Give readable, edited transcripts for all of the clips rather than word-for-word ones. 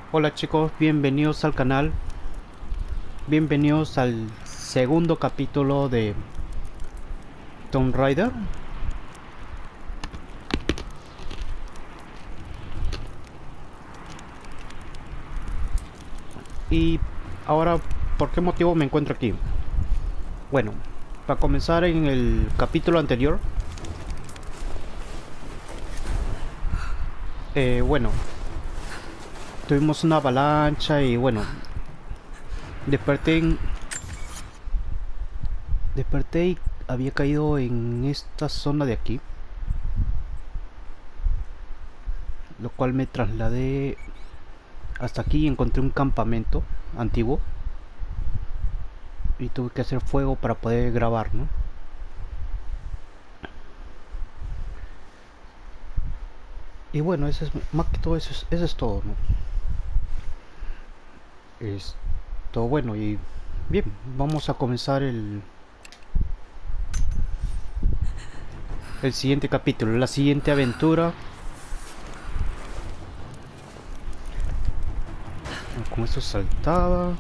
Hola chicos, bienvenidos al canal, bienvenidos al segundo capítulo de Tomb Raider. Y ahora, ¿por qué motivo me encuentro aquí? Bueno, para comenzar, en el capítulo anterior, bueno, tuvimos una avalancha y bueno, desperté, desperté y había caído en esta zona de aquí, lo cual me trasladé hasta aquí y encontré un campamento antiguo y tuve que hacer fuego para poder grabar, ¿no? Y bueno, eso es más que todo, eso es todo, ¿no? Es todo bueno y bien, vamos a comenzar el siguiente capítulo, la siguiente aventura. Con esto saltaba.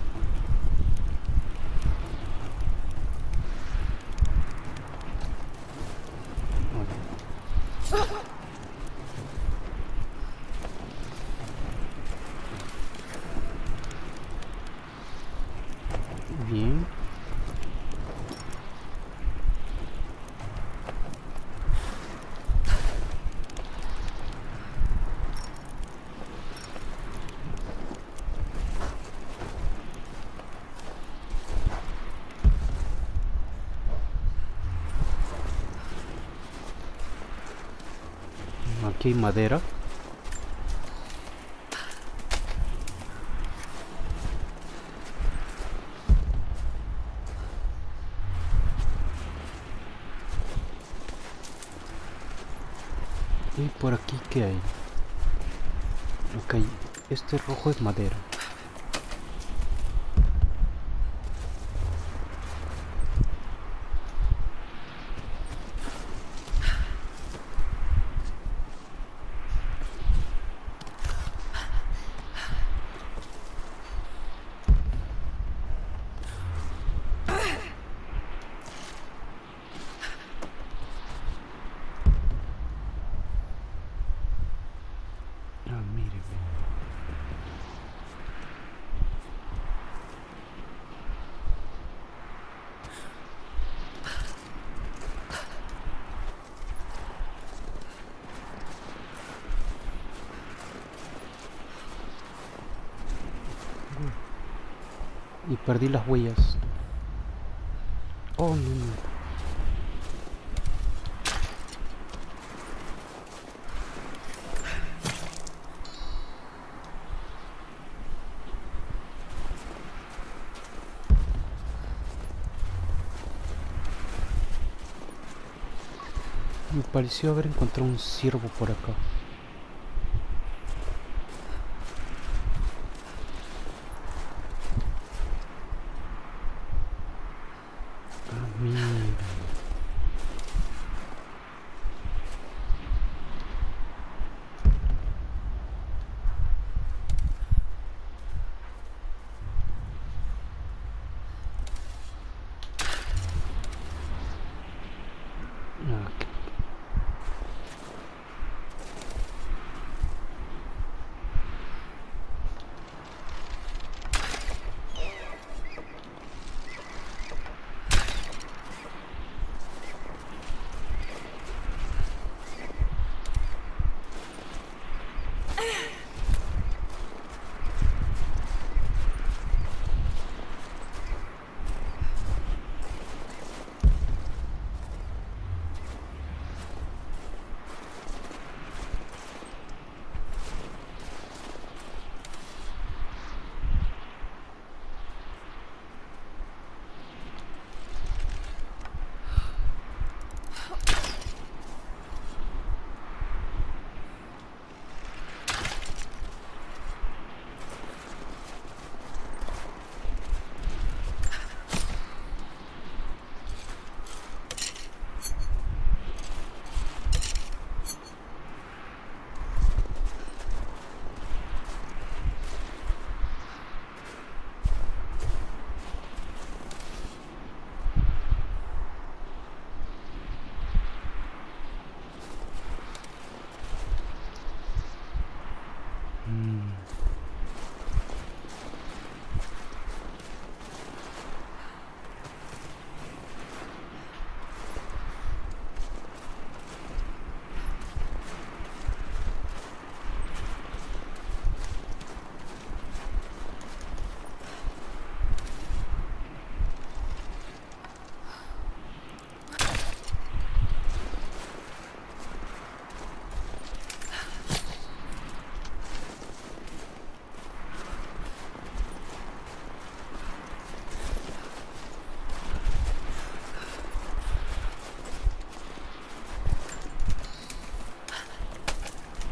Bien, aquí hay madera. Y por aquí, ¿qué hay? Ok, este rojo es madera. Ah, mire. Y perdí las huellas. Oh, no, no. Me pareció haber encontrado un ciervo por acá. Ah, mira. Ah,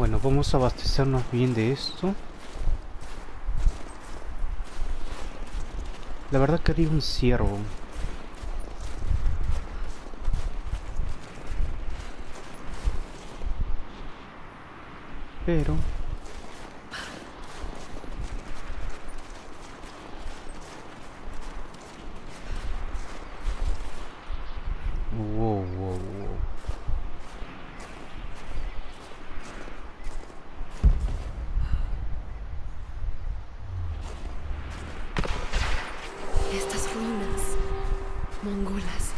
Bueno, vamos a abastecernos bien de esto. La verdad quería un ciervo. Pero... wow, wow, wow. Estas ruinas mongolas.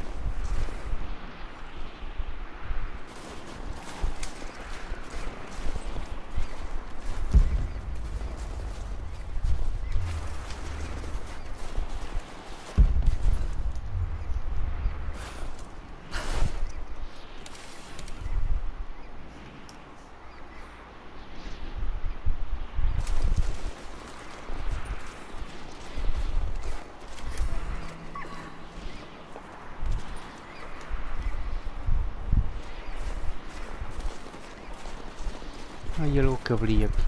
Hay algo que brilla aquí.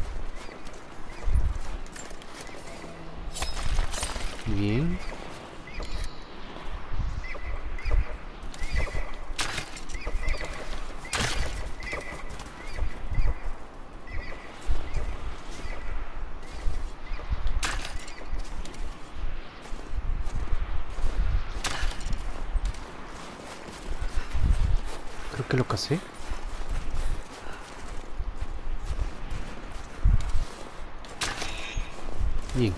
Bien. Creo que lo casé. Bien.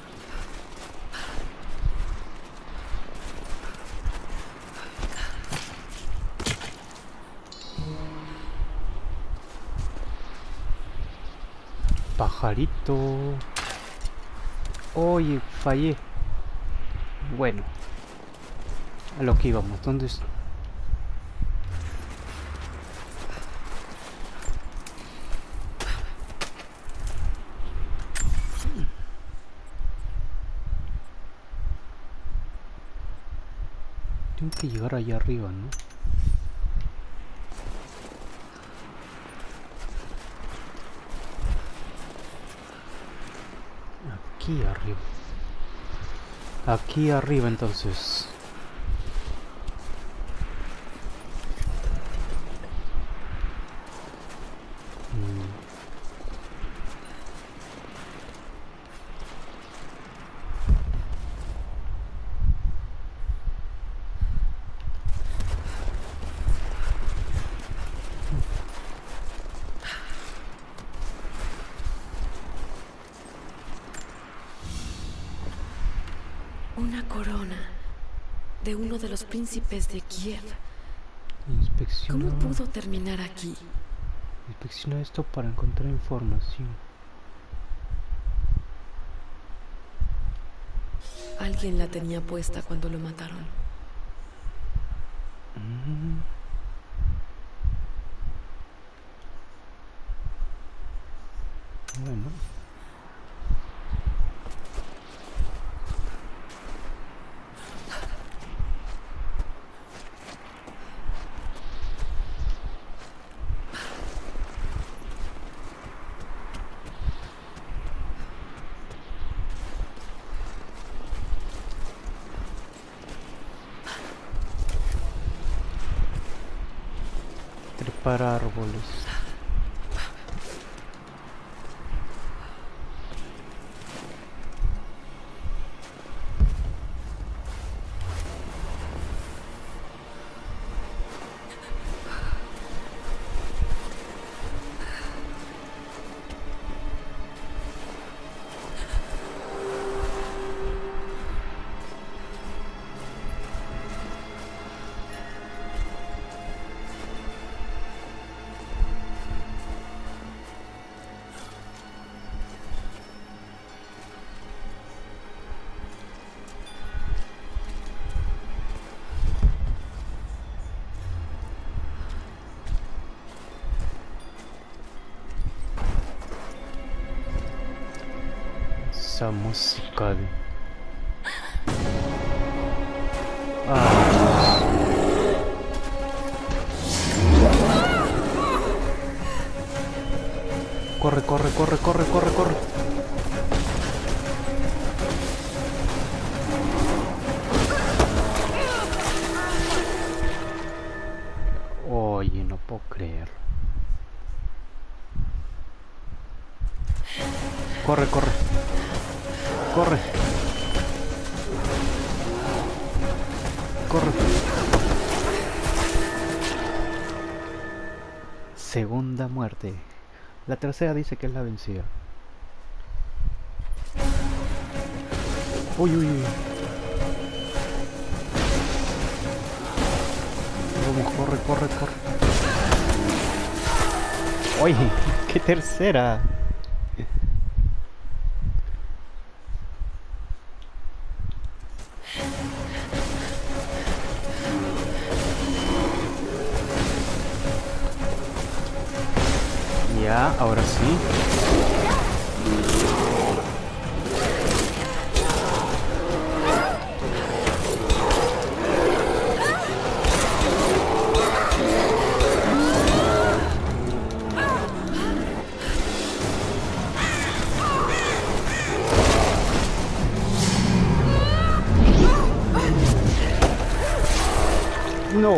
Pajarito. Oye, fallé. Bueno. A lo que íbamos. ¿Dónde es? Tengo que llegar allá arriba, ¿no? Aquí arriba. Aquí arriba entonces. Una corona de uno de los príncipes de Kiev. Inspecciona. ¿Cómo pudo terminar aquí? Inspecciona esto para encontrar información. Alguien la tenía puesta cuando lo mataron. Bueno. Trepar árboles. Esa música de... Corre, corre, corre, corre, corre, corre. Oye, no puedo creer. Corre, corre. Corre. Corre. Segunda muerte. La tercera dice que es la vencida. Uy, uy, uy. Vamos, corre, corre, corre. Oye, qué tercera. Ya, ahora sí. No.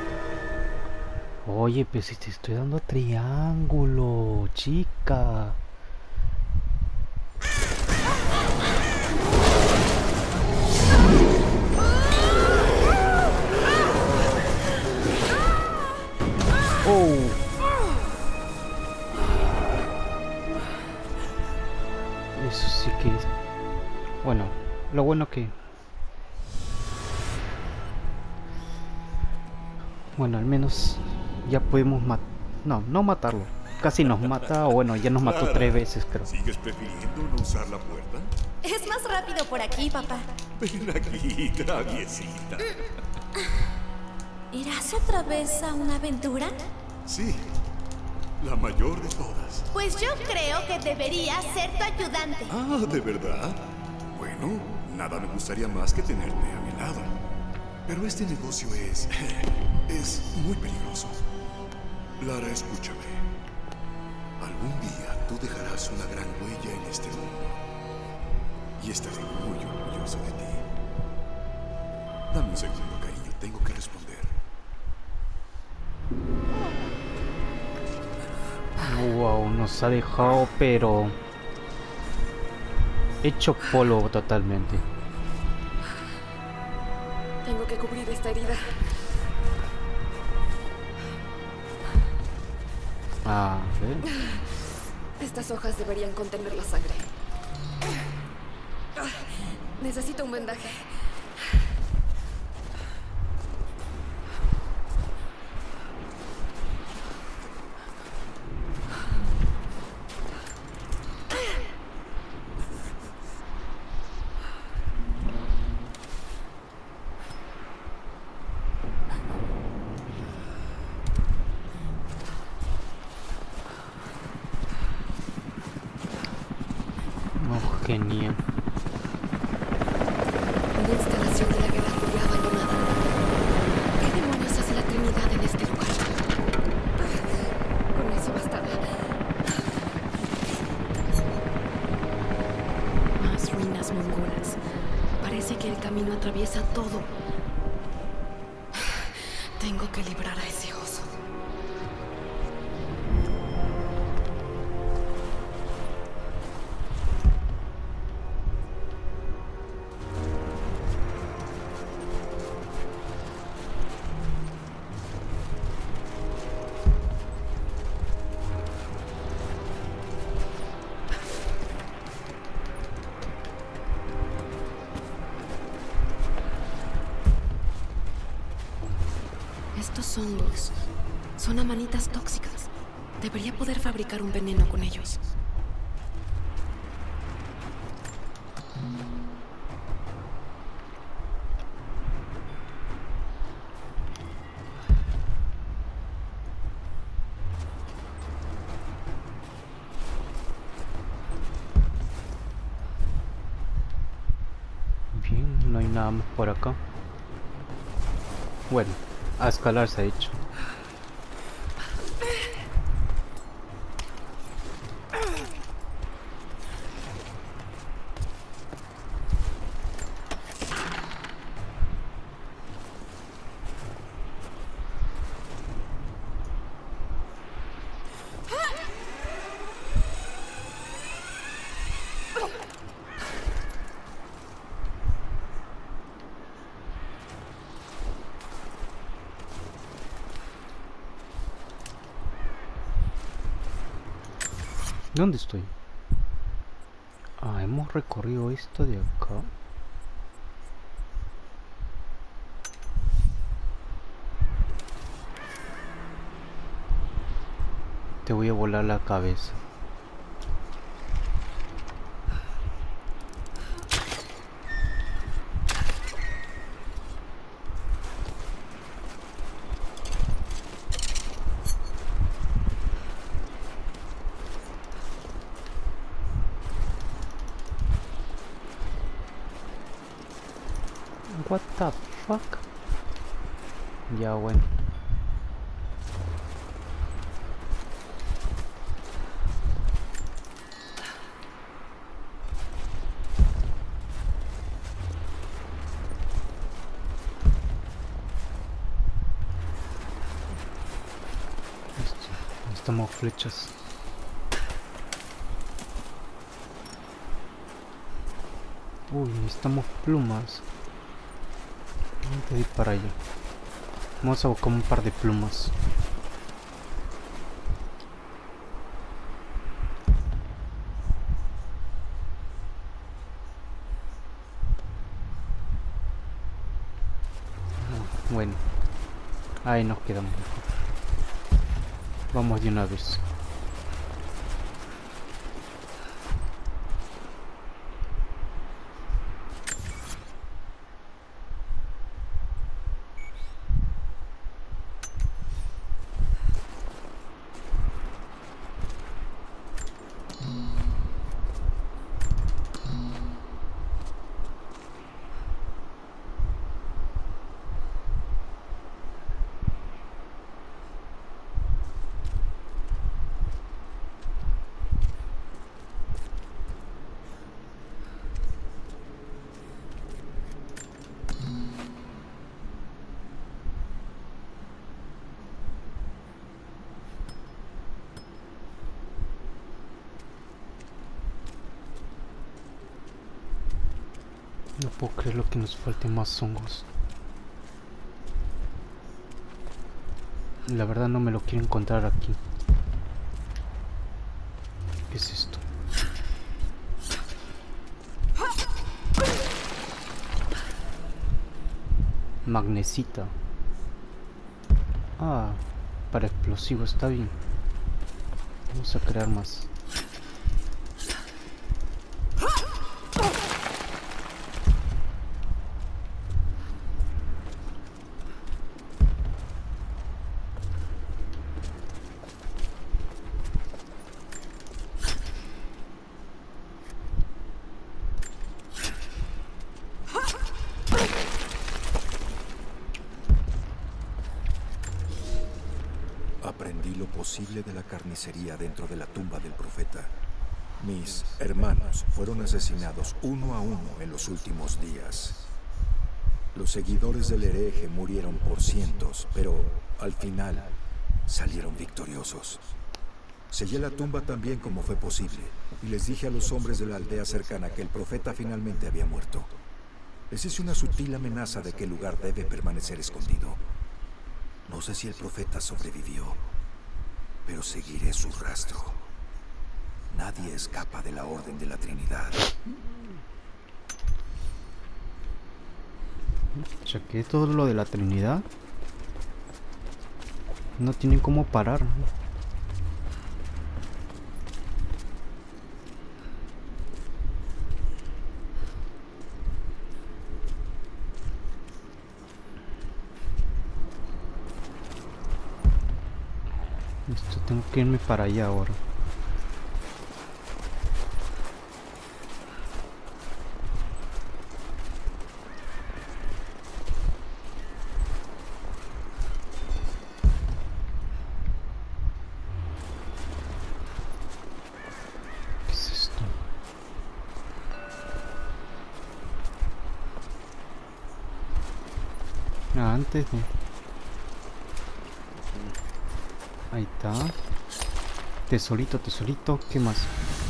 Oye, pues si te estoy dando triángulo, chica. Oh. Eso sí que es... Bueno, lo bueno que... Bueno, al menos ya podemos matar... No, no matarlo. Casi nos mata, o bueno, ya nos mató 3 veces, creo. ¿Sigues prefiriendo no usar la puerta? Es más rápido por aquí, papá. Ven aquí, traviesita. ¿Irás otra vez a una aventura? Sí, la mayor de todas. Pues yo creo que debería ser tu ayudante. Ah, ¿de verdad? Bueno, nada me gustaría más que tenerte a mi lado. Pero este negocio es muy peligroso. Lara, escúchame. Algún día tú dejarás una gran huella en este mundo. Y estaré muy orgulloso de ti. Dame un segundo, cariño. Tengo que responder. Wow, nos ha dejado, pero... hecho polvo totalmente. Tengo que cubrir esta herida. A ver. Estas hojas deberían contener la sangre. Necesito un vendaje. Oh, genial. Una instalación de la Guerra Fría abandonada. ¿Qué demonios hace la Trinidad en este lugar? Con eso bastará. Más ruinas mongolas. Parece que el camino atraviesa todo. Tengo que librar a ese oso. Estos hongos son amanitas tóxicas. Debería poder fabricar un veneno con ellos. Bien, no hay nada más por acá. Bueno, a escalar se ha hecho. ¿Dónde estoy? Ah, hemos recorrido esto de acá. Te voy a volar la cabeza. What the fuck? Ya bueno. Necesitamos flechas. Uy, necesitamos plumas. Antes de ir para allá, vamos a buscar un par de plumas. Bueno, ahí nos quedamos mejor. Vamos de una vez. No puedo creer lo que nos falten más hongos. La verdad no me lo quiero encontrar aquí. ¿Qué es esto? Magnesita. Ah, para explosivo está bien. Vamos a crear más. Aprendí lo posible de la carnicería dentro de la tumba del profeta. Mis hermanos fueron asesinados uno a uno en los últimos días. Los seguidores del hereje murieron por cientos, pero al final salieron victoriosos. Sellé la tumba tan bien como fue posible y les dije a los hombres de la aldea cercana que el profeta finalmente había muerto. Les hice una sutil amenaza de que el lugar debe permanecer escondido. No sé si el profeta sobrevivió, pero seguiré su rastro. Nadie escapa de la Orden de la Trinidad. Chequé todo lo de la Trinidad. No tienen cómo parar, ¿no? Esto tengo que irme para allá ahora. ¿Qué es esto? Ah, antes de... Ahí está. Tesorito, tesorito. ¿Qué más?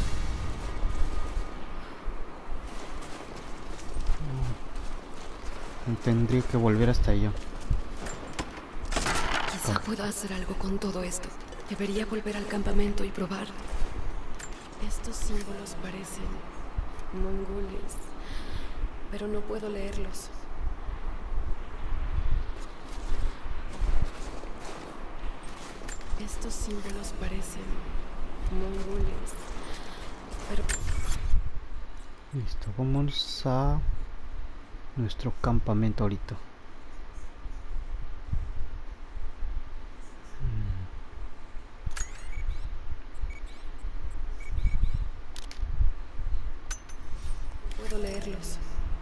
Tendría que volver hasta allá. Quizá pueda hacer algo con todo esto. Debería volver al campamento y probar. Estos símbolos parecen mongoles, pero no puedo leerlos. Estos símbolos parecen mongoles, pero... Listo, vamos a nuestro campamento ahorita. No puedo leerlos.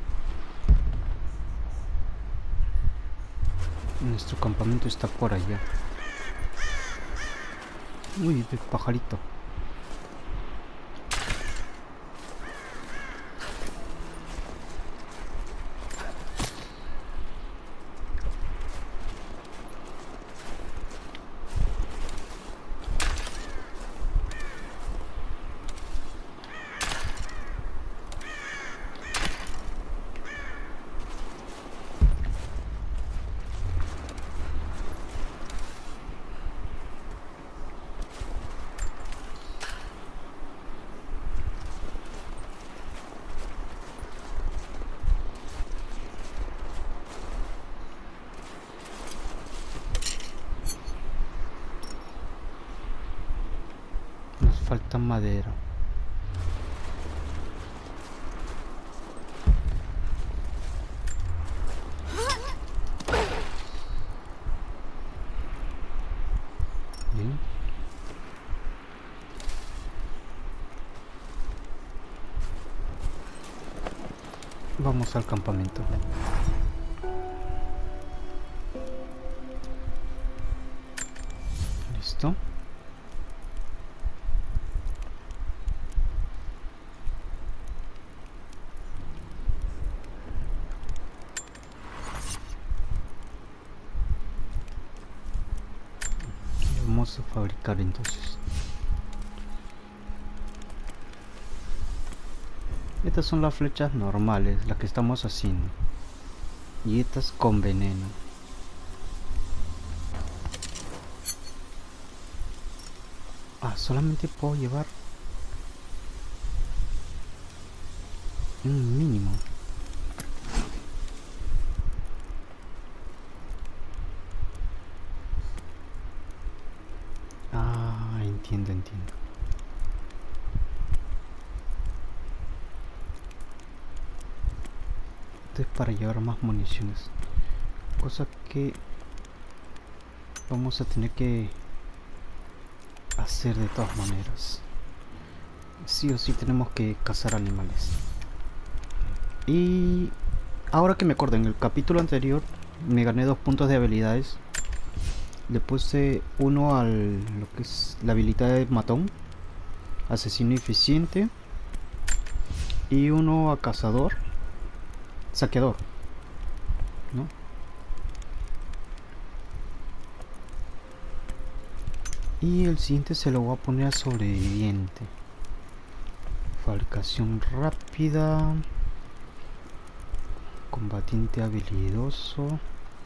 Nuestro campamento está por allá. Uy, de pajarito. Nos falta madera. Bien. Vamos al campamento. Listo. Vamos a fabricar entonces. Estas son las flechas normales, las que estamos haciendo. Y estas con veneno. Ah, solamente puedo llevar un mínimo. Ah, entiendo. Esto es para llevar más municiones. Cosa que vamos a tener que hacer de todas maneras. Sí o sí tenemos que cazar animales. Y ahora que me acuerdo, en el capítulo anterior me gané 2 puntos de habilidades. Le puse uno al lo que es la habilidad de matón, asesino eficiente, y uno a cazador, saqueador, ¿no? Y el siguiente se lo voy a poner a sobreviviente. Fabricación rápida, combatiente habilidoso.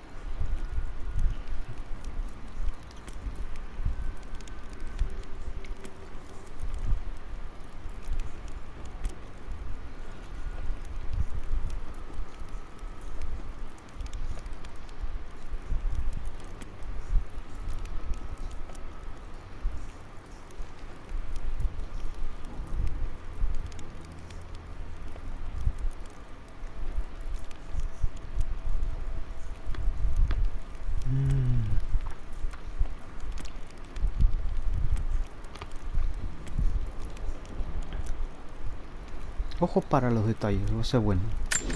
Ojo para los detalles, va a ser bueno.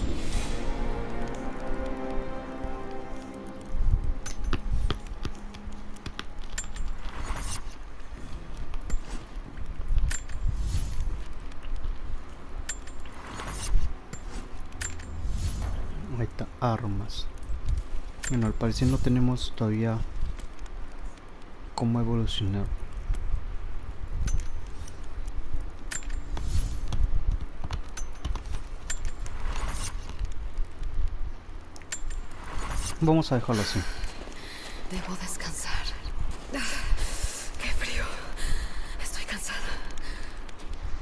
Ahí está, armas. Bueno, al parecer no tenemos todavía cómo evolucionar. Vamos a dejarlo así. Debo descansar. ¡Qué frío! Estoy cansada.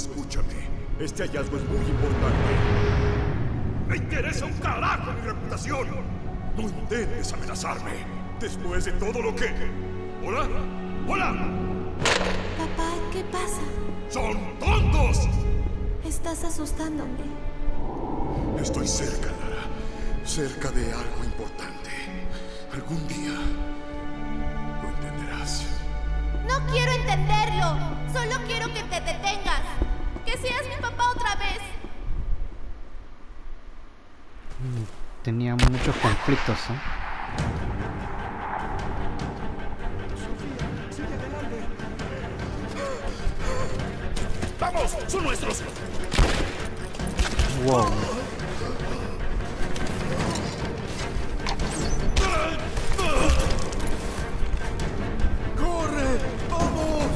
escúchame. Este hallazgo es muy importante. ¡Me interesa un carajo mi reputación! No intentes amenazarme. Después de todo lo que... ¿Hola? ¡Hola! Papá, ¿qué pasa? ¡Son tontos! Estás asustándome. Estoy cerca, Lara. Cerca de algo importante. Algún día lo entenderás. No quiero entenderlo. Solo quiero que te detengas. Que seas mi papá otra vez. Tenía muchos conflictos, ¿eh? ¡Vamos! ¡Son nuestros! Wow. ¡Corre! ¡Vamos!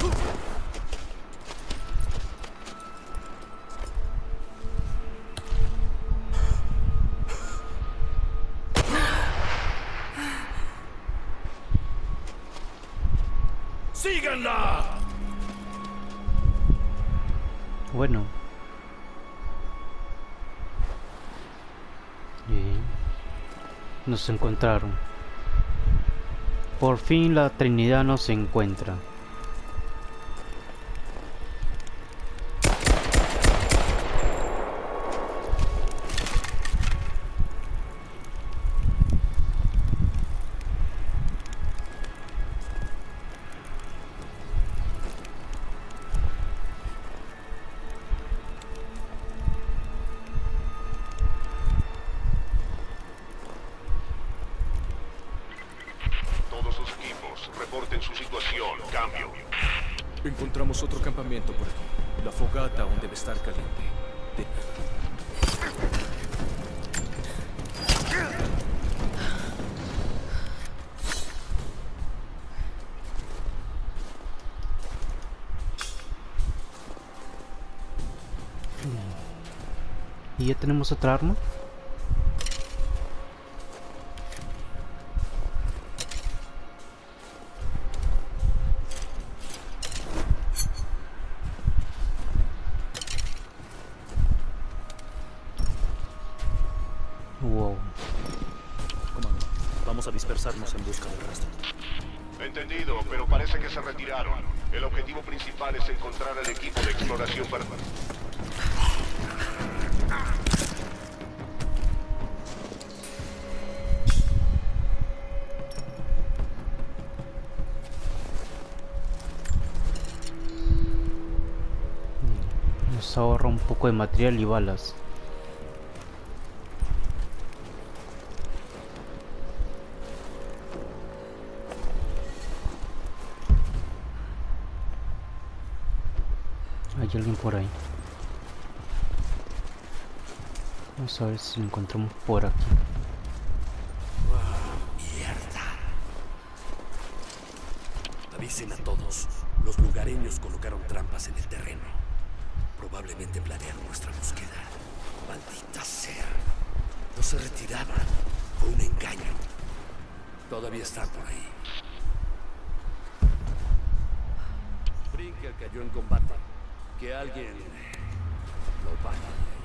¡Síganla! Bueno. Bien. Nos encontraron. Por fin la Trinidad nos encuentra. Reporten su situación. Cambio. Encontramos otro campamento por aquí. La fogata aún debe estar caliente. ¿Y ya tenemos otra arma? Wow. Comando, vamos a dispersarnos en busca del rastro. Entendido, pero parece que se retiraron. El objetivo principal es encontrar al equipo de exploración para... Nos ahorra un poco de material y balas. Hay alguien por ahí. Vamos a ver si lo encontramos por aquí. ¡Mierda! Avisen a todos. Los lugareños colocaron trampas en el terreno. Probablemente planearon nuestra búsqueda. ¡Maldita sea! No se retiraban. Fue un engaño. Todavía están por ahí. Brinker cayó en combate. Que alguien lo vaya.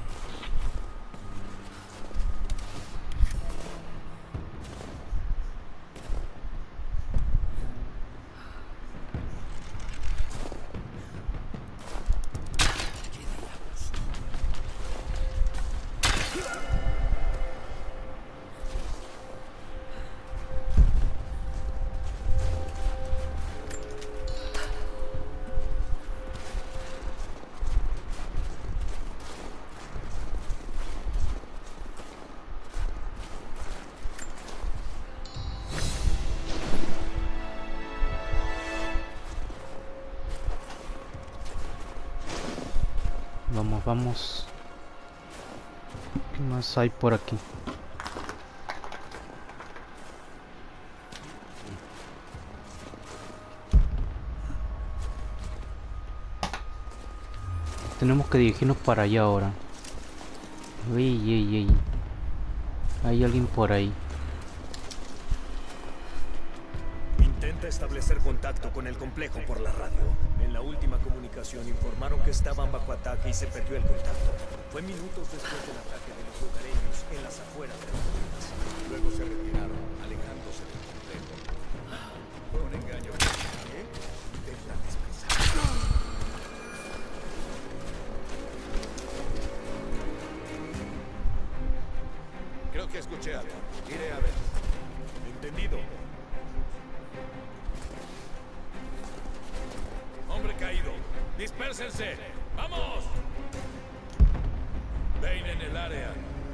Vamos. ¿Qué más hay por aquí? Tenemos que dirigirnos para allá ahora. Ey. Hay alguien por ahí. Intenta Intenté establecer contacto con el complejo por la radio. En la última comunicación informaron que estaban bajo ataque y se perdió el contacto. Fue minutos después del ataque de los lugareños en las afueras de las ruinas. Luego se retiraron, alejándose del complejo. Fue un engaño. Intenta descansar. Creo que escuché algo. Iré a ver. Entendido. Hombre caído. ¡Dispérsense! ¡Vamos! Bane en el área.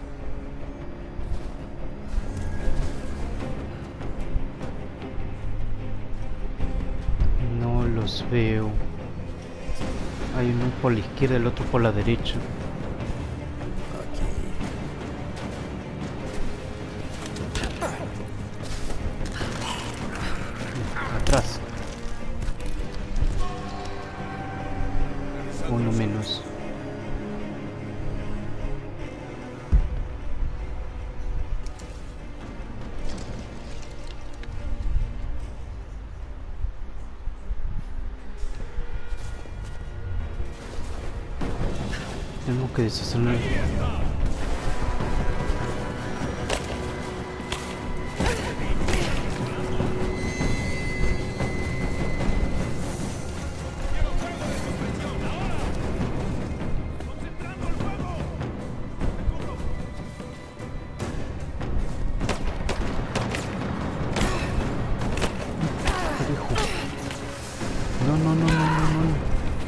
No los veo. Hay uno por la izquierda y el otro por la derecha. Atrás. Uno menos. Tenemos que deshacernos. No, no, no, no, no, no.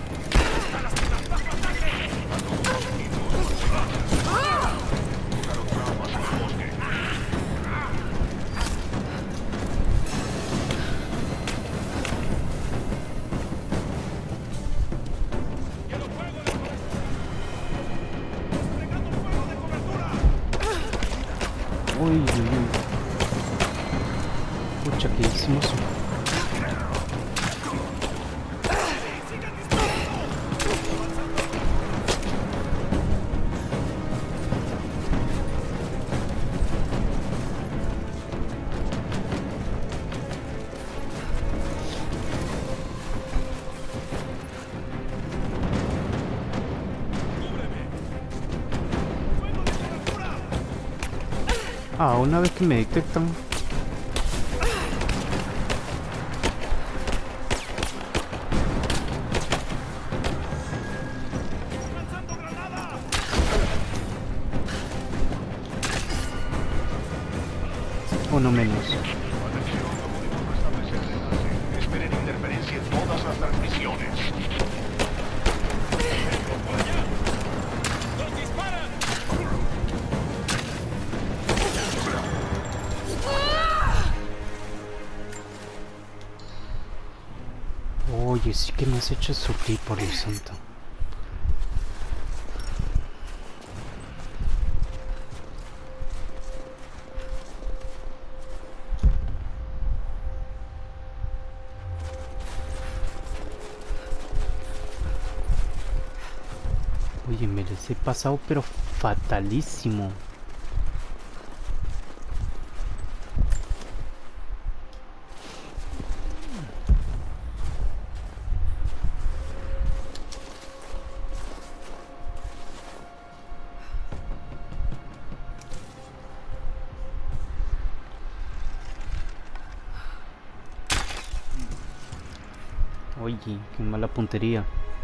Uy, uy, uy. Pucha, que hicimos. Ah, una vez que me detectan. Uno menos. Atención, comunicó restablecer el enlace. Esperen interferencia en todas las transmisiones. ¡Nos disparan! Oye, sí que me has hecho sufrir, por Dios santo. Oye, me les he pasado pero fatalísimo. Oye, qué mala puntería.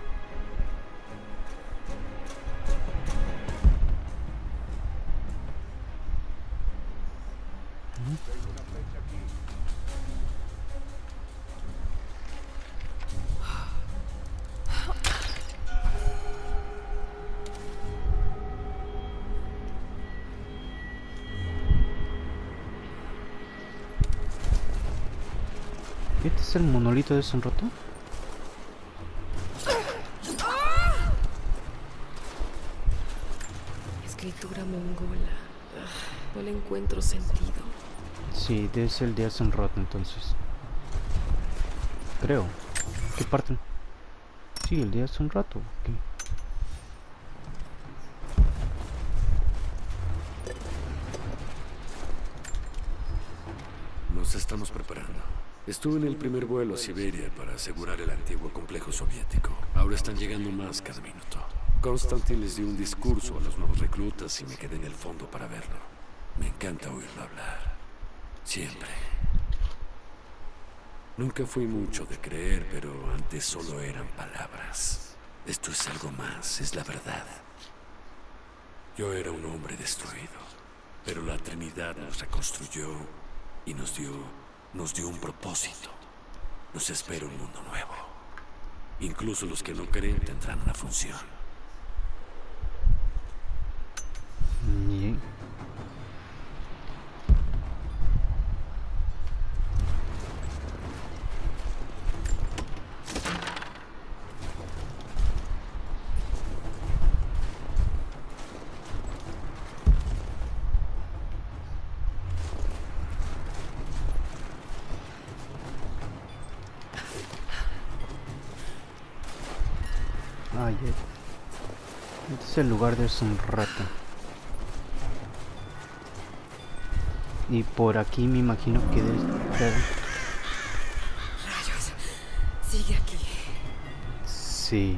¿Este es el monolito de Sonroto? Escritura mongola. No le encuentro sentido. Sí, debe ser el de Sonroto entonces. Creo. ¿Qué parte? Sí, el de Sonroto. Okay. Nos estamos preparando. Estuve en el primer vuelo a Siberia para asegurar el antiguo complejo soviético. Ahora están llegando más cada minuto. Konstantin les dio un discurso a los nuevos reclutas y me quedé en el fondo para verlo. Me encanta oírlo hablar. Siempre. Nunca fui mucho de creer, pero antes solo eran palabras. Esto es algo más, es la verdad. Yo era un hombre destruido, pero la Trinidad nos reconstruyó y nos dio un propósito. Nos espera un mundo nuevo. Incluso los que no creen tendrán una función. Bien. Este es el lugar de hace un rato. Y por aquí me imagino que debe estar. Rayos. Sigue aquí. Sí.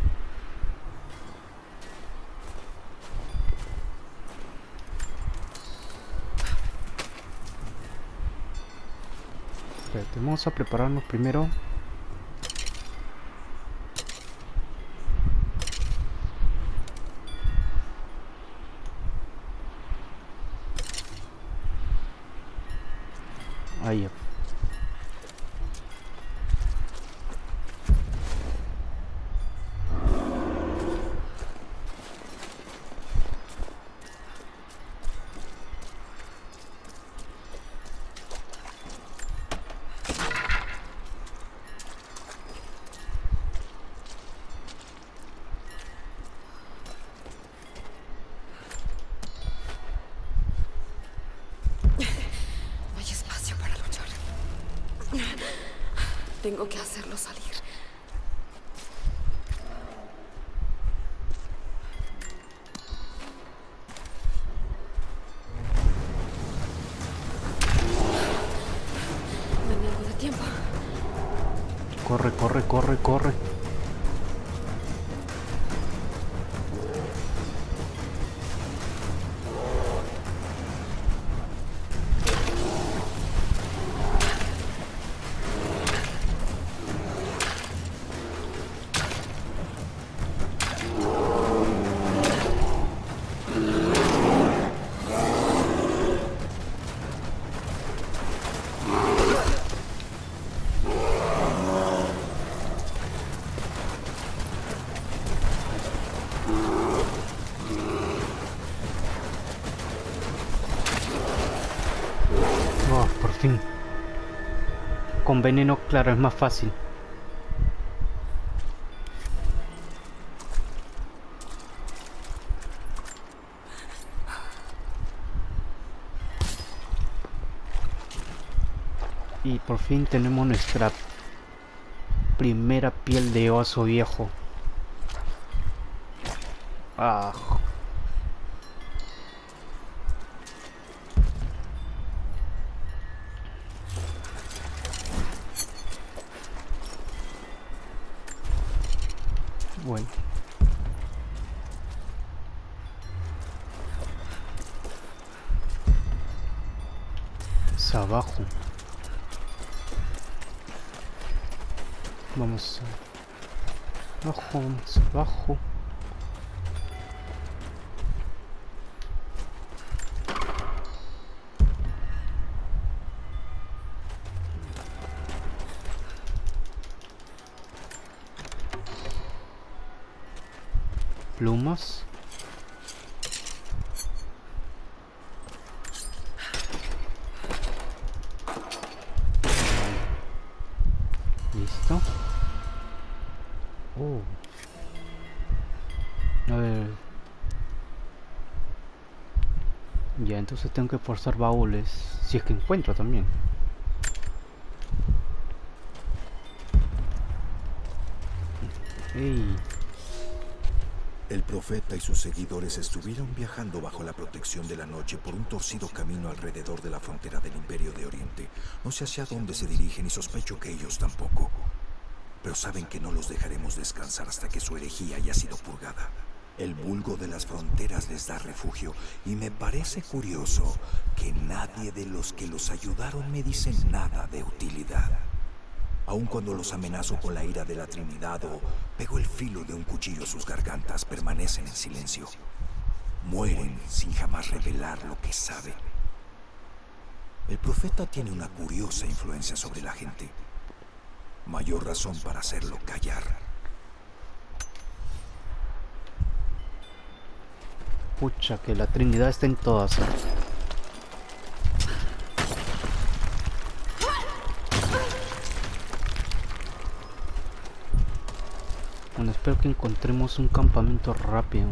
Espérate, vamos a prepararnos primero. Ahí. Tengo que hacerlo salir. Dame algo de tiempo. Corre, corre, corre, corre. Con veneno, claro, es más fácil. Y por fin tenemos nuestra primera piel de oso viejo. Ah. Bueno. Es abajo. Vamos abajo, vamos abajo. Plumas. Listo. A ver. Ya, entonces tengo que forzar baúles. Si es que encuentro también. Ey. El profeta y sus seguidores estuvieron viajando bajo la protección de la noche por un torcido camino alrededor de la frontera del Imperio de Oriente. No sé hacia dónde se dirigen y sospecho que ellos tampoco. Pero saben que no los dejaremos descansar hasta que su herejía haya sido purgada. El vulgo de las fronteras les da refugio y me parece curioso que nadie de los que los ayudaron me dicen nada de utilidad. Aun cuando los amenazo con la ira de la Trinidad o pego el filo de un cuchillo a sus gargantas, permanecen en silencio. Mueren sin jamás revelar lo que saben. El profeta tiene una curiosa influencia sobre la gente. Mayor razón para hacerlo callar. Pucha, que la Trinidad está en todas. Bueno, espero que encontremos un campamento rápido.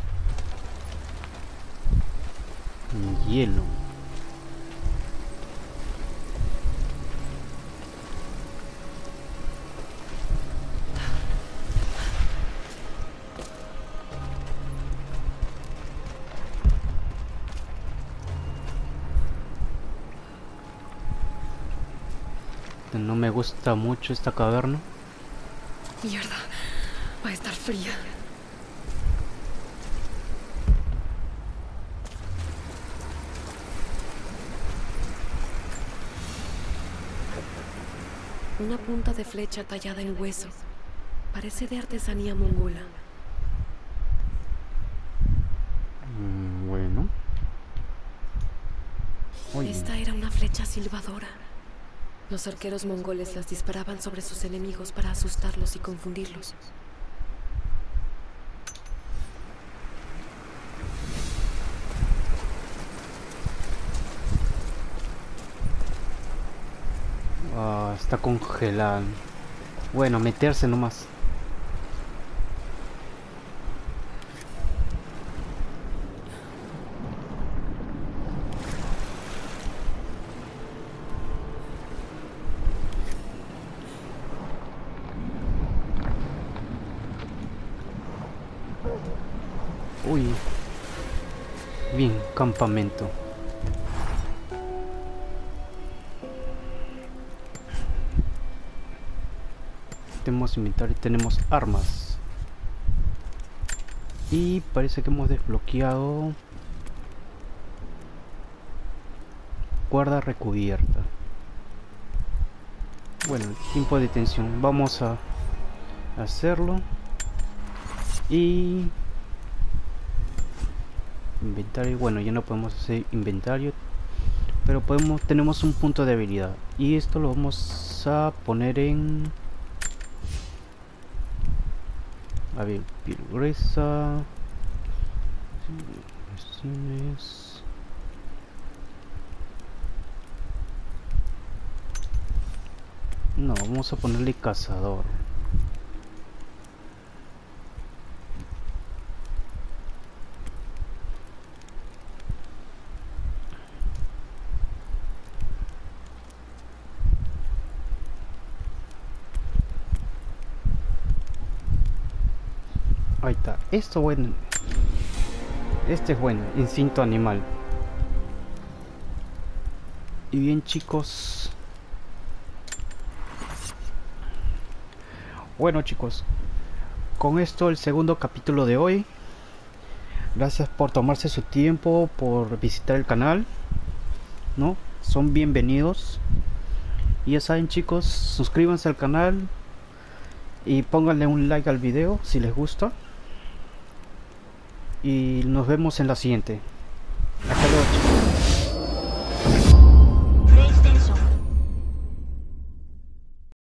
En hielo. No me gusta mucho esta caverna. Mierda, va a estar fría. Una punta de flecha tallada en hueso. Parece de artesanía mongola. Bueno. Oye. Esta era una flecha silbadora. Los arqueros mongoles las disparaban sobre sus enemigos para asustarlos y confundirlos. Ah, está congelado. Bueno, meterse nomás. Uy. Bien, campamento. Tenemos inventario, tenemos armas. Y parece que hemos desbloqueado guarda recubierta. Bueno, tiempo de detención. Vamos a hacerlo. Y inventario, bueno, ya no podemos hacer inventario, pero tenemos un punto de habilidad y esto lo vamos a poner en, a ver, piel gruesa, no, vamos a ponerle cazador. Ahí está, esto bueno. Este es bueno, instinto animal. Y bien, chicos. Bueno, chicos, con esto el segundo capítulo de hoy. Gracias por tomarse su tiempo, por visitar el canal, ¿no? Son bienvenidos. Y ya saben, chicos, suscríbanse al canal y pónganle un like al video si les gusta. Y nos vemos en la siguiente. Hasta luego.